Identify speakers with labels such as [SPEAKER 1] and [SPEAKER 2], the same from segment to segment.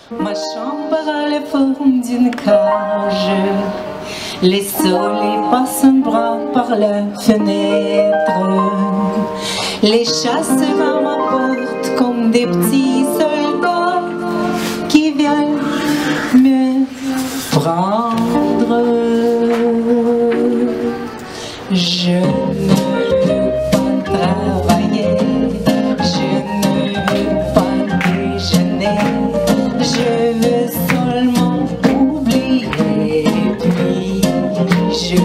[SPEAKER 1] Ma chambre a la forme d'une cage. Les soleils passent un bras par la fenêtre. Les chasseurs à ma porte comme des petits soldats qui viennent me prendre. Je ne veux pas travailler, je ne veux pas déjeuner, je veux seulement oublier, puis je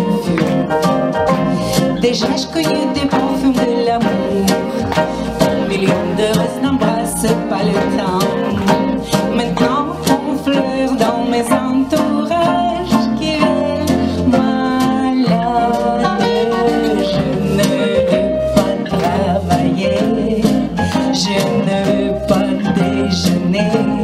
[SPEAKER 1] fume. Déjà je cueille des parfums de l'amour, un million de roses n'embrassent pas le temps. Maintenant on fleure dans mes entourages qui est malade. Je ne veux pas travailler, je ne veux pas déjeuner.